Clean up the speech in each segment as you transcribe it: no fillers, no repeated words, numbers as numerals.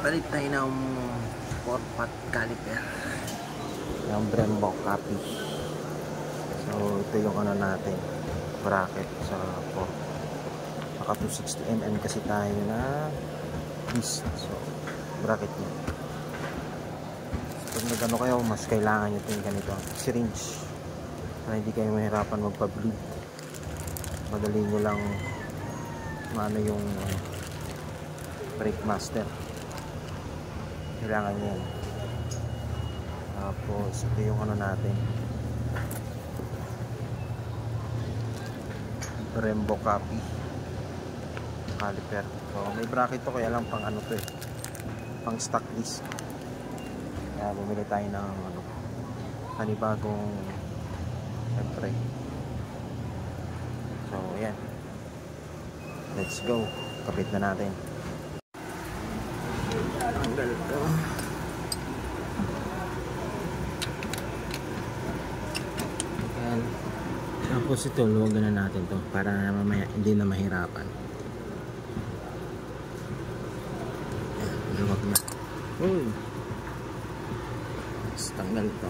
Palit tayo ng 4-pot caliper ng Brembo copy. So ito yung ano natin, bracket sa 4. Naka 260mm kasi tayo na disc. So bracket niya. Pag nagano kayo, mas kailangan nyo yung ganito syringe para hindi kayo mahirapan magpa-bleed. Madali nyo lang maano yung brake master. Kailangan yan. Tapos ito yung ano natin, Brembo copy caliper. So may bracket to, kaya lang pang ano to pang stock disc. Kaya bumili tayo ng ano, panibagong siyempre. So ayan, let's go, kapit na natin. Tanggal to. Ayan. Tapos ito, luwagan na natin to para mamaya hindi na mahirapan. Ayan, luwag na. Uy, tanggal to.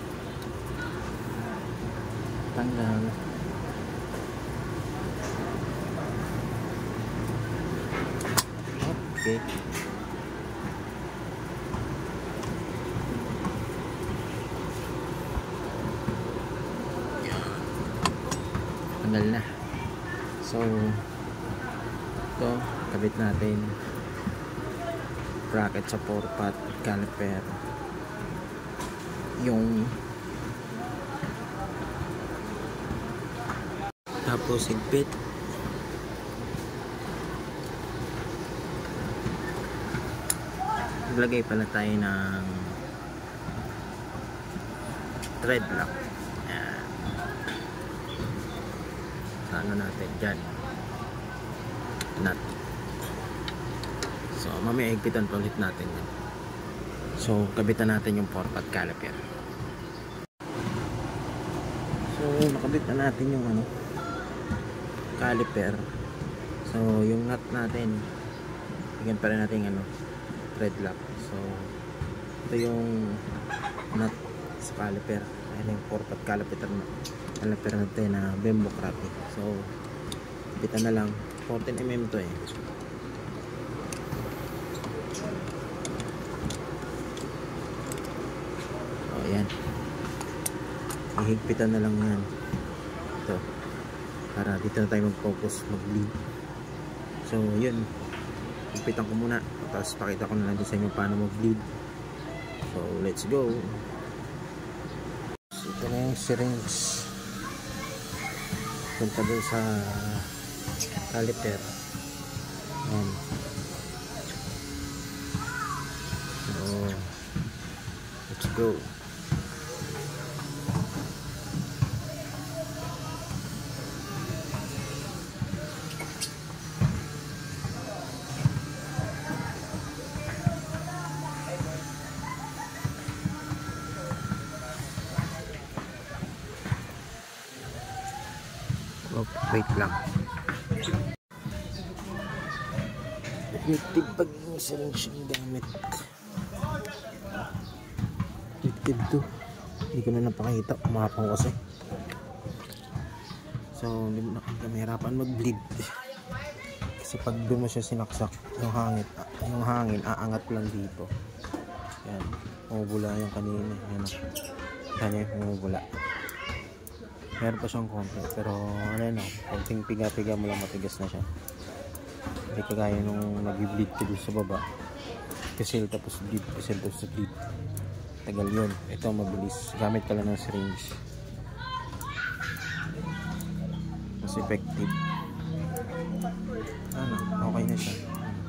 Tanggal. Okay. Tanggal na. So ito, kabit natin bracket sa 4-pot caliper. Yung tapos higpit. Maglagay pala tayo ng thread lock. Ayan. Sa ano natin dyan, nut. So mamaya higpitan pa ulit natin yan. So kabitan natin yung 4-pot caliper. So nakabit na natin yung ano, caliper. So yung nut natin, bigyan pa rin natin ano, thread lock. So ito yung nut sa caliper. Ayan yung 4-pot caliper natin na Brembo copy. So kabitan na lang. 14mm to eh. Ayan, ihigpitan na lang yan ito para dito na tayo mag-focus, mag-bleed. So yun, higpitan ko muna, tapos pakita ko na lang din sa inyo paano mag-bleed. So let's go. So ito na yung syringe punta doon sa caliper. Ayan. So let's go. Oh, wait lang. Tibag yung syringe yung gamit. Tib to. Hindi ko na napakita. Umapang kasi. So hindi mo na kamahirapan mag-bleed. Kasi pag doon mo siya sinaksak, yung hangin aangat lang dito. Yan. Umubula yung kanina. Yan o. Yan yung umubula. Meron pa siyang konti, pero ano na, konting piga-piga mo lang, matigas na siya. Hindi kagaya nung nag-bleed ko sa baba. Pisil tapos bleed, pisil tapos bleed. Tagal yun. Ito mabilis. Gamit ka lang ng syringe. Mas effective. Ano, okay na siya.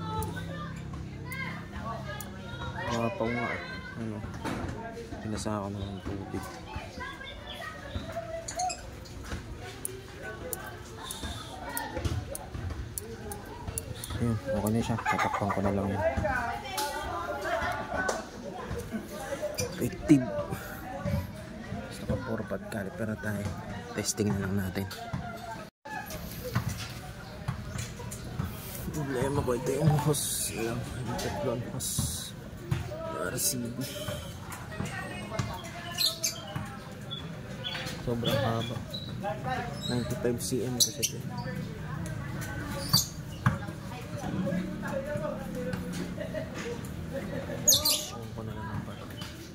Pa nga. Ano, pinasa ako ng tubig. Yun, okay na siya. Tatakpan ko na lang yun. Effective. Basta ka 4-pot caliper na tayo. Testing na lang natin. problema ko, ito yung hose lang. Yung tatlong hose. RCB. Sobrang haba. 95 cm kasi ito. Ewan ko na lang ang parang.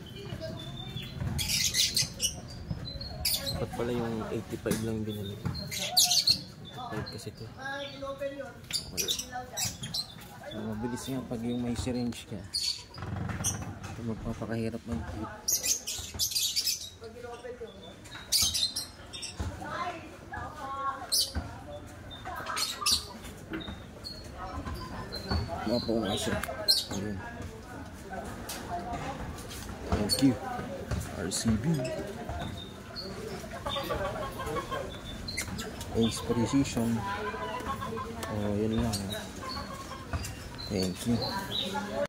Dapat pala yung 85 lang binili. 85 kasi ito. Okay. So, mabilis nga pag yung may syringe ka. Ito magpapakahirap mag-hit. Mapo nga siya. Ayun. Thank you. RCB. Ace Precision. Oh, yun lang. Thank you.